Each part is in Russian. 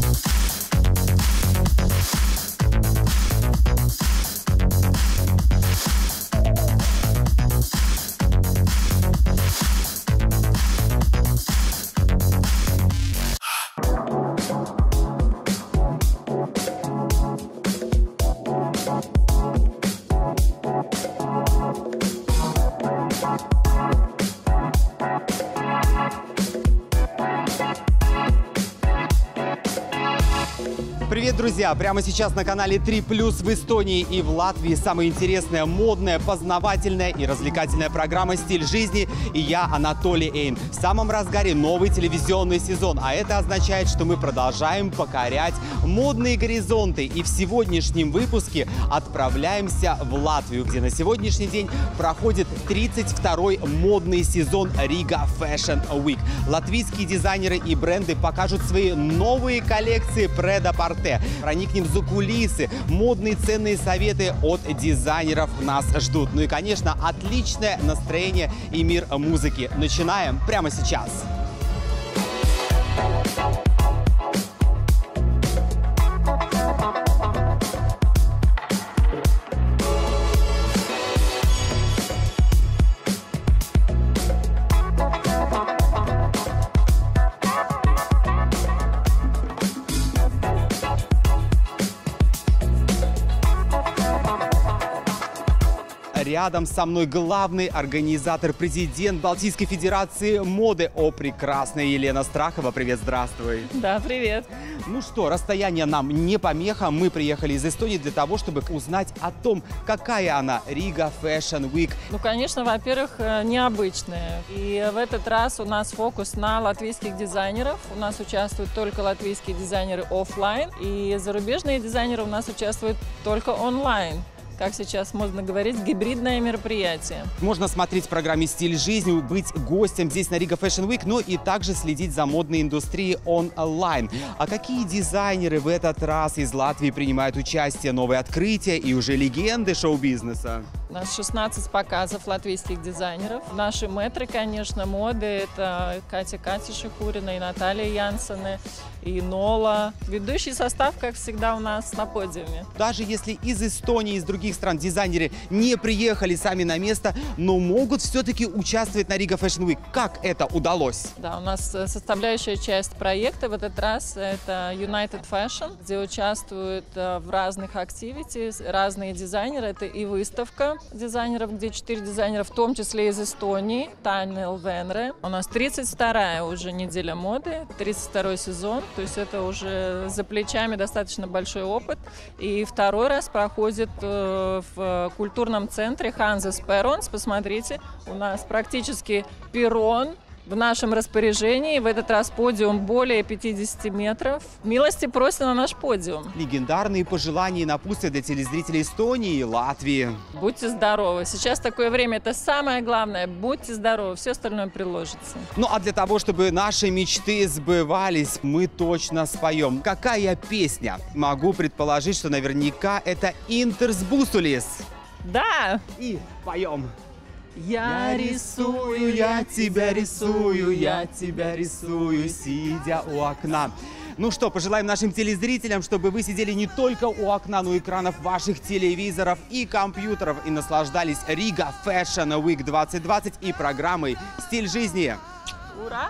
Привет, друзья! Прямо сейчас на канале 3+ в Эстонии и в Латвии самая интересная, модная, познавательная и развлекательная программа «Стиль жизни». И я, Анатолий Эйн. В самом разгаре новый телевизионный сезон. А это означает, что мы продолжаем покорять модные горизонты. И в сегодняшнем выпуске отправляемся в Латвию, где на сегодняшний день проходит 32-й модный сезон Riga Fashion Week. Латвийские дизайнеры и бренды покажут свои новые коллекции прет-а-порте. Проникнем за кулисы, модные ценные советы от дизайнеров нас ждут. Ну и, конечно, отличное настроение и мир музыки. Начинаем прямо сейчас. Рядом со мной главный организатор, президент Балтийской Федерации моды. О, прекрасная Елена Страхова. Привет, здравствуй. Да, привет. Ну что, расстояние нам не помеха. Мы приехали из Эстонии для того, чтобы узнать о том, какая она, Riga Fashion Week. Ну, конечно, во-первых, необычная. И в этот раз у нас фокус на латвийских дизайнеров. У нас участвуют только латвийские дизайнеры офлайн. И зарубежные дизайнеры у нас участвуют только онлайн. Как сейчас можно говорить, гибридное мероприятие. Можно смотреть в программе «Стиль жизни», быть гостем здесь на Riga Fashion Week, но и также следить за модной индустрией онлайн. А какие дизайнеры в этот раз из Латвии принимают участие? Новые открытия и уже легенды шоу-бизнеса? У нас 16 показов латвийских дизайнеров. Наши мэтры, конечно, моды. Это Катя Шихурина и Наталья Янсены, и Нола. Ведущий состав, как всегда, у нас на подиуме. Даже если из Эстонии, из других стран дизайнеры не приехали сами на место, но могут все-таки участвовать на Riga Fashion Week. Как это удалось? Да, у нас составляющая часть проекта в этот раз это United Fashion, где участвуют в разных activities разные дизайнеры. Это и выставка дизайнеров, где 4 дизайнера, в том числе из Эстонии, Танел Венре. У нас 32-я уже неделя моды, 32-й сезон, то есть это уже за плечами достаточно большой опыт. И второй раз проходит в культурном центре Ханзас Перонс. Посмотрите, у нас практически перрон в нашем распоряжении. В этот раз подиум более 50 метров. Милости просим на наш подиум. Легендарные пожелания и напутствия для телезрителей Эстонии и Латвии. Будьте здоровы. Сейчас такое время, это самое главное. Будьте здоровы, все остальное приложится. Ну а для того, чтобы наши мечты сбывались, мы точно споем. Какая песня? Могу предположить, что наверняка это «Интерс Бусулис». Да! И поем. Я рисую, я тебя рисую, я тебя рисую, сидя у окна. Ну что, пожелаем нашим телезрителям, чтобы вы сидели не только у окна, но и экранов ваших телевизоров и компьютеров и наслаждались Riga Fashion Week 2020 и программой «Стиль жизни». Ура!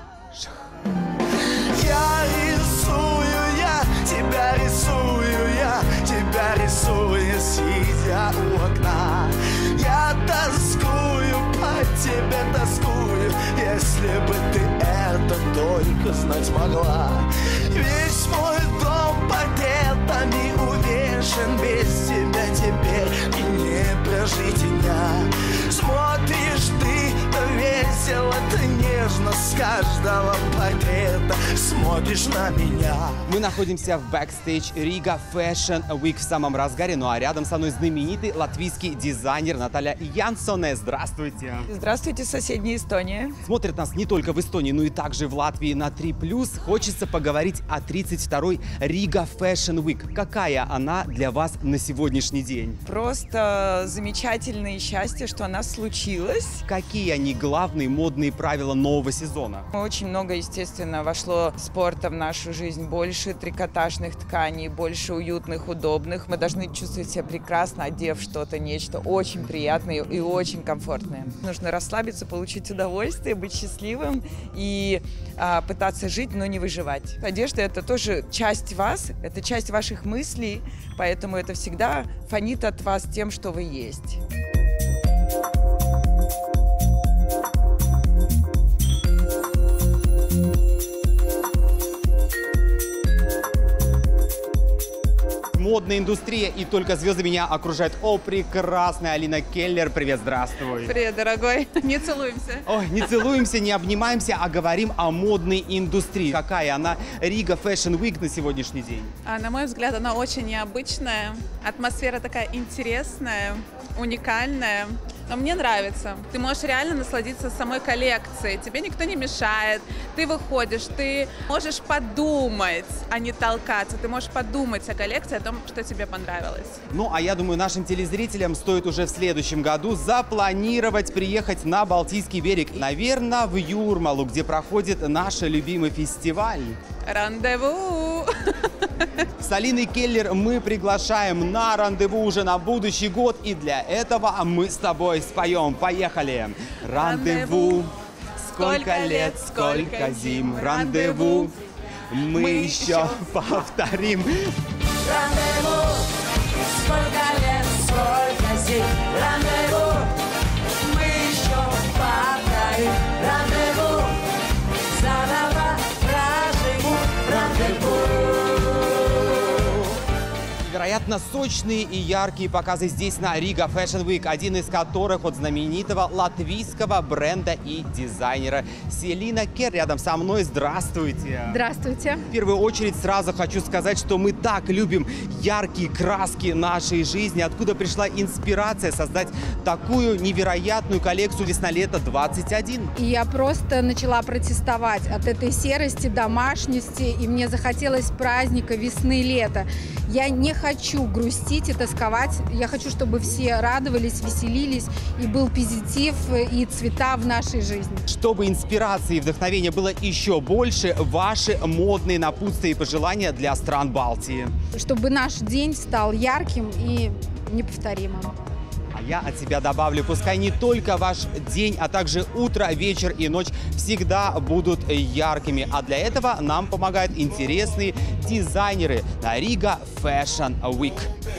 Я рисую, я тебя рисую, я тебя рисую, сидя у окна. Я тоскую, по тебе тоскую, если бы ты это только знать могла. Весь мой дом пакетами увешан, без тебя теперь и не прожить дня. Смотришь ты, то весело, ты нежно с каждого пакета смотришь на меня. Мы находимся в бэкстейдж Riga Fashion Week в самом разгаре, ну а рядом со мной знаменитый латвийский дизайнер Наталья Янсене. Здравствуйте. Здравствуйте, соседняя Эстония. Смотрят нас не только в Эстонии, но и также в Латвии на 3+. Хочется поговорить о 32-й Riga Fashion Week. Какая она для вас на сегодняшний день? Просто замечательное счастье, что она случилась. Какие они главные модные правила нового сезона? Очень много, естественно, вошло спорта в нашу жизнь. Больше трикотажных тканей, больше уютных, удобных. Мы должны чувствовать себя прекрасно, одев что-то, нечто очень приятное и очень комфортное. Нужно расслабиться, получить удовольствие, быть счастливым и пытаться жить, но не выживать. Одежда – это тоже часть вас, это часть ваших мыслей, поэтому это всегда фонит от вас тем, что вы есть. Модная индустрия, и только звезды меня окружают. О, прекрасная Алина Келлер, привет, здравствуй. Привет, дорогой. Не целуемся. Ой, не целуемся, не обнимаемся, а говорим о модной индустрии. Какая она? Рига Fashion Week на сегодняшний день. На мой взгляд, она очень необычная. Атмосфера такая интересная, уникальная. Но мне нравится. Ты можешь реально насладиться самой коллекцией. Тебе никто не мешает. Ты выходишь, ты можешь подумать, а не толкаться. Ты можешь подумать о коллекции, о том, что тебе понравилось. Ну, а я думаю, нашим телезрителям стоит уже в следующем году запланировать приехать на Балтийский берег. Наверное, в Юрмалу, где проходит наш любимый фестиваль. Рандеву! С Алиной Келлер мы приглашаем на рандеву уже на будущий год. И для этого мы с тобой споем. Поехали! Рандеву! Сколько лет, сколько зим! Рандеву! Мы еще повторим! Рандеву! Сколько лет, сколько зим! Рандеву! Мы еще повторим! Рандеву! Заново проживу! Рандеву! Невероятно сочные и яркие показы здесь на Рига Fashion Week, один из которых от знаменитого латвийского бренда и дизайнера Селина Кер рядом со мной. Здравствуйте! Здравствуйте! В первую очередь сразу хочу сказать, что мы так любим яркие краски нашей жизни. Откуда пришла инспирация создать такую невероятную коллекцию весна-лето 21? И я просто начала протестовать от этой серости, домашности, и мне захотелось праздника весны-лета. Я не хочу грустить и тосковать. Я хочу, чтобы все радовались, веселились, и был позитив и цвета в нашей жизни. Чтобы инспирации и вдохновения было еще больше, ваши модные напутствия и пожелания для стран Балтии. Чтобы наш день стал ярким и неповторимым. А я от себя добавлю, пускай не только ваш день, а также утро, вечер и ночь всегда будут яркими. А для этого нам помогают интересные дизайнеры на Рига Fashion Week.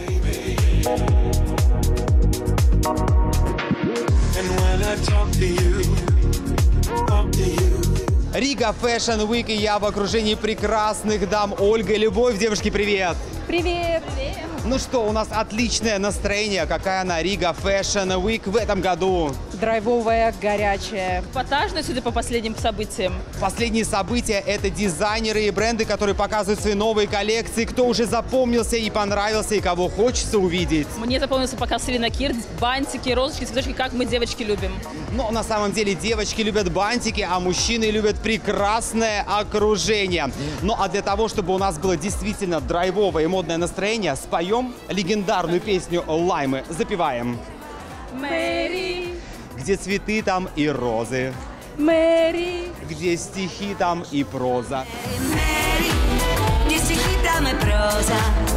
Рига Fashion Week, и я в окружении прекрасных дам. Ольга и Любовь. Девушки, привет! Привет! Ну что, у нас отличное настроение. Какая на Рига Fashion Week в этом году? Драйвовая, горячая. Эпатажная, судя по последним событиям. Последние события – это дизайнеры и бренды, которые показывают свои новые коллекции. Кто уже запомнился и понравился, и кого хочется увидеть. Мне запомнился показ Селина Кир, бантики, розочки, цветочки, как мы, девочки, любим. Но на самом деле девочки любят бантики, а мужчины любят прекрасное окружение. Ну а для того, чтобы у нас было действительно драйвовое и модное настроение, споем легендарную песню «Лаймы». Запеваем. Мэри, Где цветы, там и розы. Мэри, Где стихи, там и проза. Мэри, где стихи, там и проза.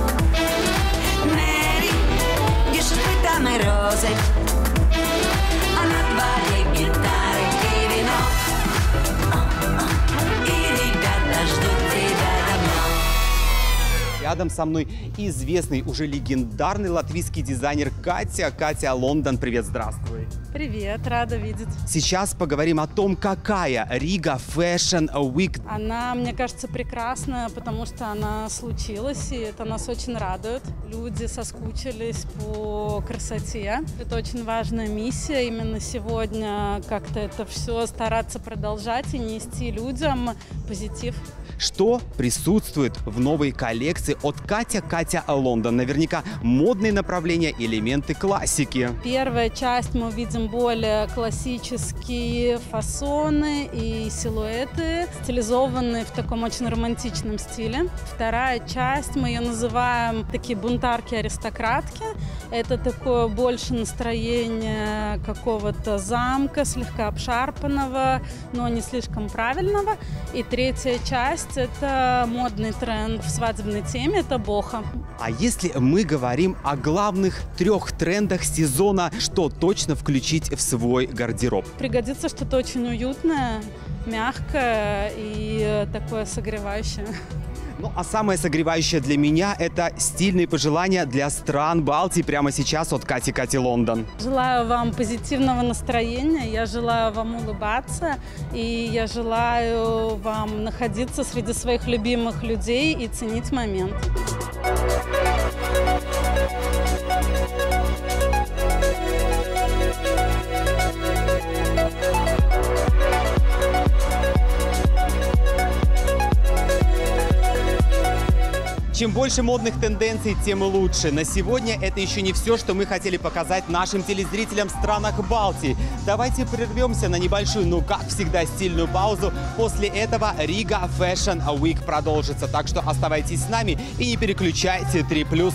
Мэри, где шипы, там и розы. А на твоей гитаре и вино. И ребята ждут тебя давно. Рядом со мной известный, уже легендарный латвийский дизайнер Катя. Катя, Лондон, привет, здравствуй. Привет, рада видеть. Сейчас поговорим о том, какая Рига Fashion Week. Она, мне кажется, прекрасная, потому что она случилась, и это нас очень радует. Люди соскучились по красоте. Это очень важная миссия именно сегодня, как-то это все стараться продолжать и нести людям позитив. Что присутствует в новой коллекции от Катя Лондон. Наверняка модные направления, элементы классики. Первая часть мы увидим более классические фасоны и силуэты, стилизованные в таком очень романтичном стиле. Вторая часть, мы ее называем такие бунтарки-аристократки. Это такое больше настроение какого-то замка, слегка обшарпанного, но не слишком правильного. И третья часть – это модный тренд в свадебной теме, это бохо. А если мы говорим о главных 3 трендах сезона, что точно включить в свой гардероб? Пригодится что-то очень уютное, мягкое и такое согревающее. Ну, а самое согревающее для меня – это стильные пожелания для стран Балтии прямо сейчас от Кати Лондон. Желаю вам позитивного настроения, я желаю вам улыбаться, и я желаю вам находиться среди своих любимых людей и ценить момент. Чем больше модных тенденций, тем лучше. На сегодня это еще не все, что мы хотели показать нашим телезрителям в странах Балтии. Давайте прервемся на небольшую, ну как всегда, стильную паузу. После этого Riga Fashion Week продолжится. Так что оставайтесь с нами и не переключайте 3+.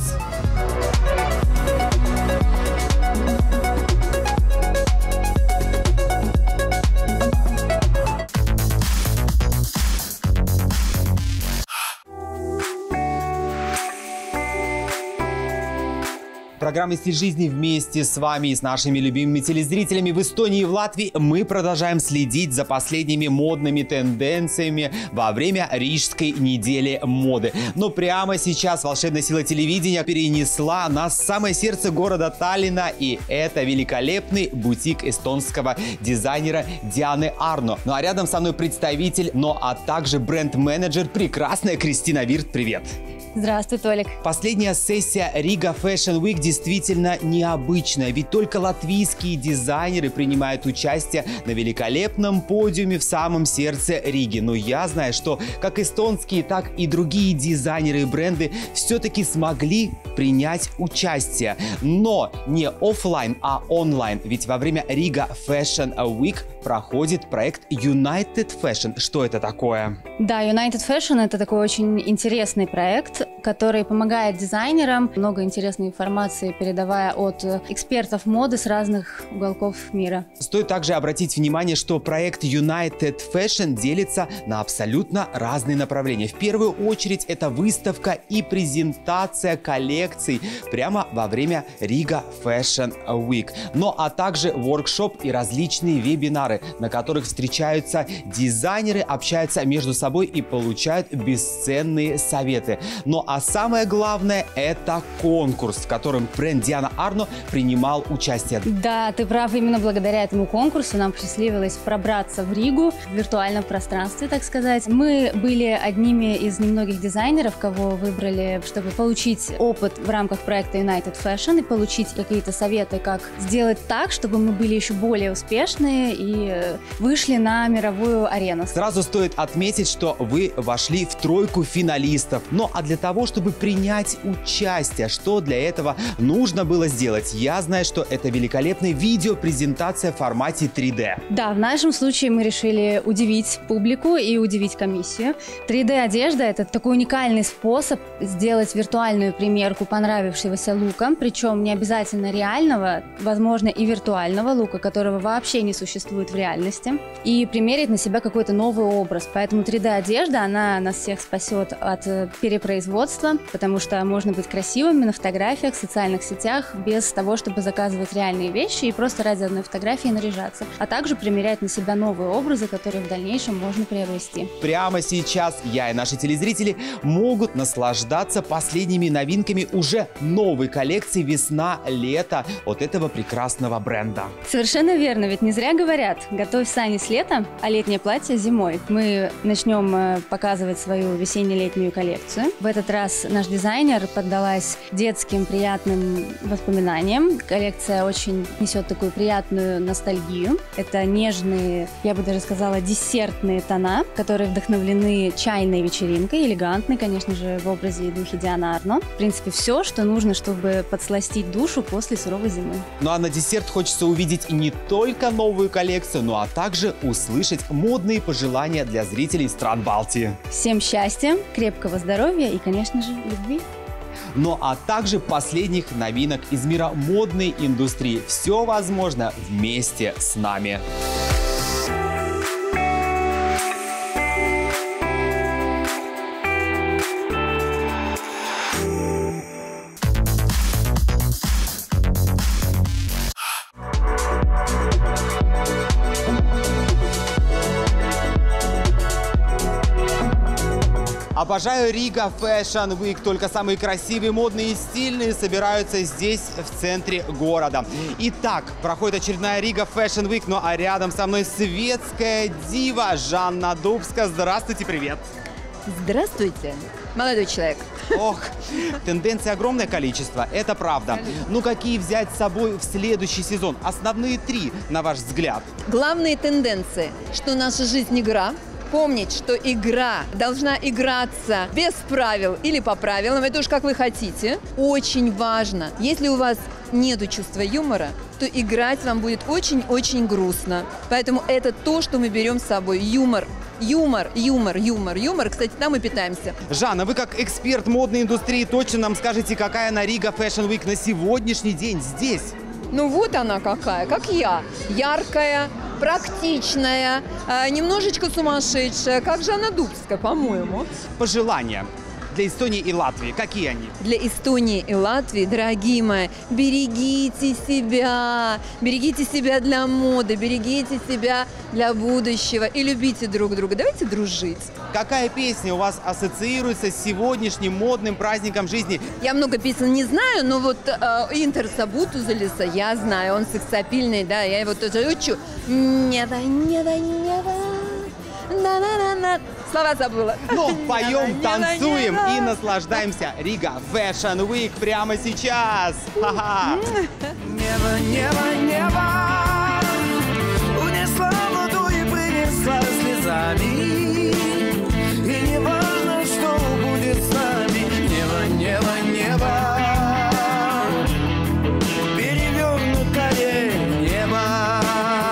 Программа «Стиль жизни» вместе с вами и с нашими любимыми телезрителями в Эстонии и в Латвии. Мы продолжаем следить за последними модными тенденциями во время Рижской недели моды. Но прямо сейчас волшебная сила телевидения перенесла нас в самое сердце города Таллина. И это великолепный бутик эстонского дизайнера Дианы Арно. Ну а рядом со мной представитель, а также бренд-менеджер прекрасная Кристина Вирт. Привет! Здравствуй, Толик. Последняя сессия Riga Fashion Week действительно необычная, ведь только латвийские дизайнеры принимают участие на великолепном подиуме в самом сердце Риги. Но я знаю, что как эстонские, так и другие дизайнеры и бренды все-таки смогли принять участие. Но не офлайн, а онлайн, ведь во время Riga Fashion Week проходит проект United Fashion. Что это такое? Да, United Fashion – это такой очень интересный проект, который помогает дизайнерам, много интересной информации передавая от экспертов моды с разных уголков мира. Стоит также обратить внимание, что проект United Fashion делится на абсолютно разные направления. В первую очередь это выставка и презентация коллекций прямо во время Riga Fashion Week. А также воркшоп и различные вебинары, на которых встречаются дизайнеры, общаются между собой и получают бесценные советы. А самое главное – это конкурс, в котором бренд Диана Арно принимал участие. Да, ты прав. Именно благодаря этому конкурсу нам посчастливилось пробраться в Ригу, в виртуальном пространстве, так сказать. Мы были одними из немногих дизайнеров, кого выбрали, чтобы получить опыт в рамках проекта United Fashion и получить какие-то советы, как сделать так, чтобы мы были еще более успешны и вышли на мировую арену. Сразу стоит отметить, что вы вошли в тройку финалистов. А для того, чтобы принять участие, что для этого нужно было сделать? Я знаю, что это великолепная видеопрезентация в формате 3D. Да, в нашем случае мы решили удивить публику и удивить комиссию. 3D-одежда – это такой уникальный способ сделать виртуальную примерку понравившегося лука, причем не обязательно реального, возможно, и виртуального лука, которого вообще не существует в реальности, и примерить на себя какой-то новый образ. Поэтому 3D-одежда, она нас всех спасет от перепроизводства, потому что можно быть красивыми на фотографиях, в социальных сетях, без того, чтобы заказывать реальные вещи и просто ради одной фотографии наряжаться, а также примерять на себя новые образы, которые в дальнейшем можно приобрести. Прямо сейчас я и наши телезрители могут наслаждаться последними новинками уже новой коллекции весна-лето от этого прекрасного бренда. Совершенно верно, ведь не зря говорят: готовь сани с лета, а летнее платье зимой. Мы начнем начнем показывать свою весенне-летнюю коллекцию. В этот раз наш дизайнер поддалась детским приятным воспоминаниям. Коллекция очень несет такую приятную ностальгию. Это нежные, я бы даже сказала, десертные тона, которые вдохновлены чайной вечеринкой, элегантной, конечно же, в образе и духе Дианы Арно. В принципе, все, что нужно, чтобы подсластить душу после суровой зимы. Ну а на десерт хочется увидеть не только новую коллекцию, но а также услышать модные пожелания для зрителей стран Балтии. Всем счастья, крепкого здоровья и, конечно же, любви. Ну а также последних новинок из мира модной индустрии. Все возможно вместе с нами. Обожаю Рига Fashion Week. Только самые красивые, модные и стильные собираются здесь, в центре города. Итак, проходит очередная Рига Fashion Week. Ну а рядом со мной светская дива Жанна Дубска. Здравствуйте, привет. Здравствуйте, молодой человек. Ох, тенденций огромное количество, это правда. Ну какие взять с собой в следующий сезон? Основные три, на ваш взгляд. Главные тенденции, что наша жизнь игра. Помнить, что игра должна играться без правил или по правилам, это уж как вы хотите. Очень важно. Если у вас нету чувства юмора, то играть вам будет очень-очень грустно. Поэтому это то, что мы берем с собой. Юмор. Юмор, юмор, юмор, юмор. Кстати, там мы питаемся. Жанна, вы как эксперт модной индустрии точно нам скажете, какая на Рига Fashion Week на сегодняшний день здесь? Ну вот она какая, как я. Яркая, практичная, немножечко сумасшедшая, как Жанна Дубская, по-моему. Пожелания для Эстонии и Латвии, какие они? Для Эстонии и Латвии, дорогие мои, берегите себя для моды, берегите себя для будущего и любите друг друга. Давайте дружить. Какая песня у вас ассоциируется с сегодняшним модным праздником жизни? Я много песен не знаю, но вот Интер Сабуту Залиса я знаю, он сексапильный, да, я его тоже учу. Слова забыла. Ну, поем, танцуем и наслаждаемся. Рига Fashion Week прямо сейчас. Ха-ха. Небо, небо, небо унесла воду и принесла слезами. И не важно, что будет с нами. Небо, небо, небо перевернутое небо.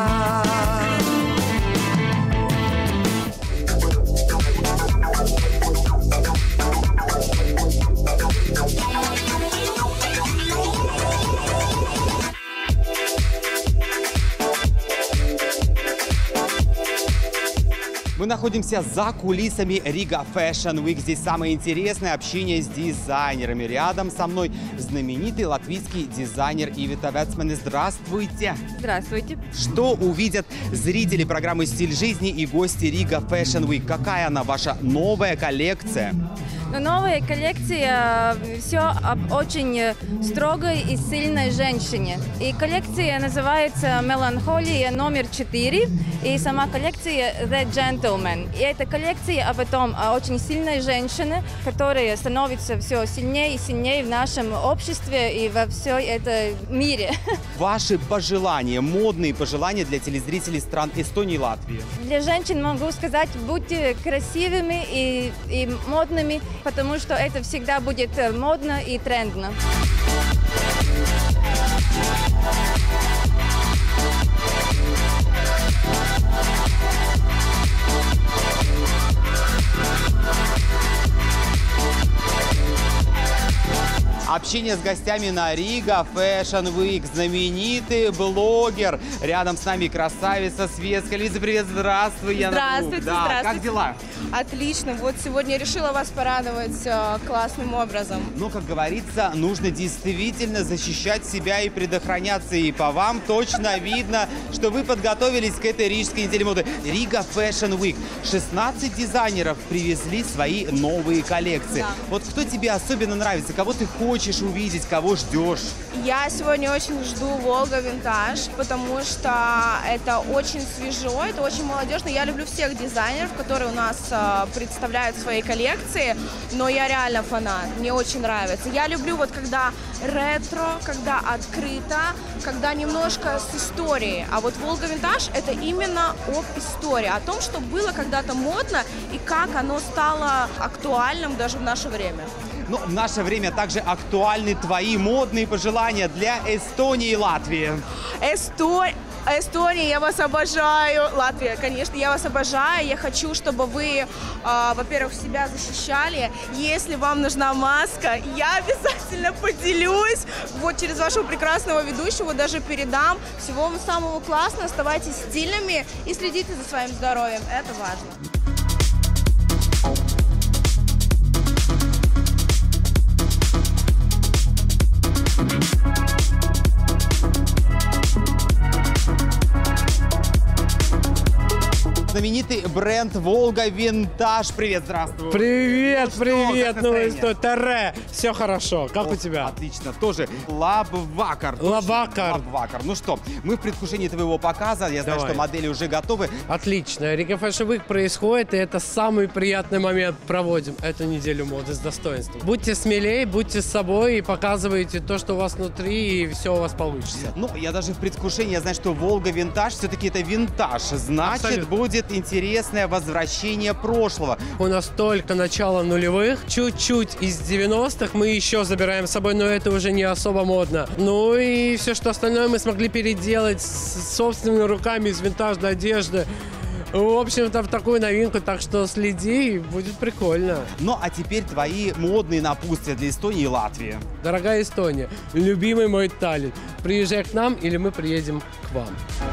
Мы находимся за кулисами Рига Fashion Week. Здесь самое интересное общение с дизайнерами. Рядом со мной знаменитый латвийский дизайнер Ивита Вецмане. Здравствуйте! Здравствуйте! Что увидят зрители программы «Стиль жизни» и гости Рига Fashion Week? Какая она, ваша новая коллекция? Новая коллекция все об очень строгой и сильной женщине. И коллекция называется «Меланхолия номер 4». И сама коллекция «The Gentleman». И эта коллекция об этом очень сильной женщине, которая становится все сильнее и сильнее в нашем обществе и во всем этом мире. Ваши пожелания, модные пожелания для телезрителей стран Эстонии и Латвии? Для женщин могу сказать, будьте красивыми и модными, потому что это всегда будет модно и трендно. Общение с гостями на Рига Fashion Week. Знаменитый блогер. Рядом с нами красавица светская. Лиза, привет, здравствуй. Здравствуйте, да, здравствуйте. Как дела? Отлично. Вот сегодня я решила вас порадовать классным образом. Ну, как говорится, нужно действительно защищать себя и предохраняться. И по вам точно видно, что вы подготовились к этой рижской неделе моды. Рига Fashion Week. 16 дизайнеров привезли свои новые коллекции. Да. Вот кто тебе особенно нравится? Кого ты хочешь увидеть, кого ждешь? Я сегодня очень жду Волга Винтаж, потому что это очень свежо, это очень молодежно. Я люблю всех дизайнеров, которые у нас представляют свои коллекции, но я реально фанат, мне очень нравится. Я люблю вот когда ретро, когда открыто, когда немножко с историей. А вот Волга Винтаж — это именно об истории, о том, что было когда-то модно и как оно стало актуальным даже в наше время. Ну, в наше время также актуальны твои модные пожелания для Эстонии и Латвии. Эстония, я вас обожаю. Латвия, конечно, я вас обожаю. Я хочу, чтобы вы, во-первых, себя защищали. Если вам нужна маска, я обязательно поделюсь. Вот через вашего прекрасного ведущего даже передам. Всего вам самого классного. Оставайтесь стильными и следите за своим здоровьем. Это важно. Знаменитый бренд Волга Винтаж. Привет, здравствуй. Привет, Ну привет, что, ну что, Таре, все хорошо, как у тебя? Отлично, тоже. Лабвакар. Лабвакар. Ну что, мы в предвкушении твоего показа, я знаю, Давай. что модели уже готовы. Отлично, Рига Fashion Week происходит, и это самый приятный момент. Проводим эту неделю моды с достоинством. Будьте смелее, будьте с собой и показывайте то, что у вас внутри, и все у вас получится. Ну, я даже в предвкушении, я знаю, что Волга Винтаж, все-таки это винтаж, значит, Абсолютно. будет интересное возвращение прошлого. У нас только начало нулевых, чуть-чуть из 90-х мы еще забираем с собой, но это уже не особо модно. Ну и все, что остальное мы смогли переделать собственными руками из винтажной одежды. В общем-то, в такую новинку, так что следи, будет прикольно. Ну, а теперь твои модные напутствия для Эстонии и Латвии. Дорогая Эстония, любимый мой Таллин, приезжай к нам или мы приедем к вам.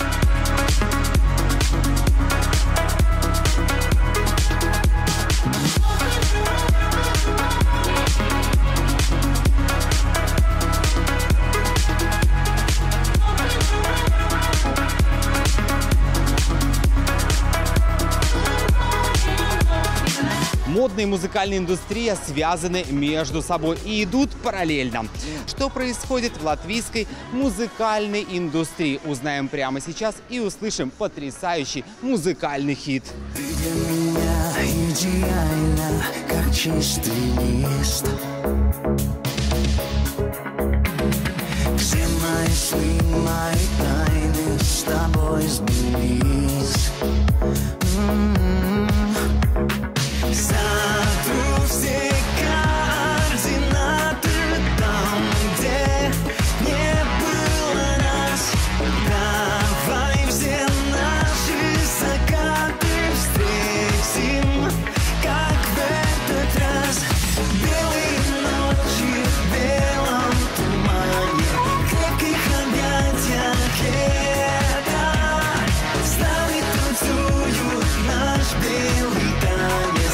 Модная и музыкальная индустрия связаны между собой и идут параллельно. Что происходит в латвийской музыкальной индустрии? Узнаем прямо сейчас и услышим потрясающий музыкальный хит. Ты для меня идеально, как чистый лист. Все мои сны, мои тайны с тобой сбылись. Сотру все координаты там, где не было нас. Давай все наши закаты встретим, как в этот раз. Белые ночи в белом тумане, крепких объятиях лета. С нами танцуют наш белый танец.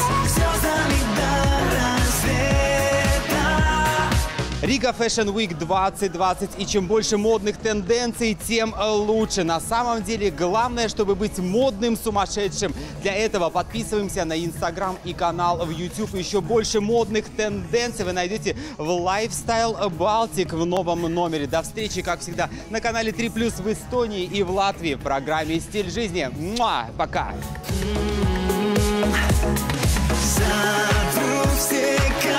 Рига Fashion Week 2020. И чем больше модных тенденций, тем лучше. На самом деле, главное, чтобы быть модным сумасшедшим. Для этого подписываемся на Instagram и канал в YouTube. Еще больше модных тенденций вы найдете в Lifestyle Baltic в новом номере. До встречи, как всегда, на канале 3+ в Эстонии и в Латвии в программе «Стиль жизни». Пока! Сотру все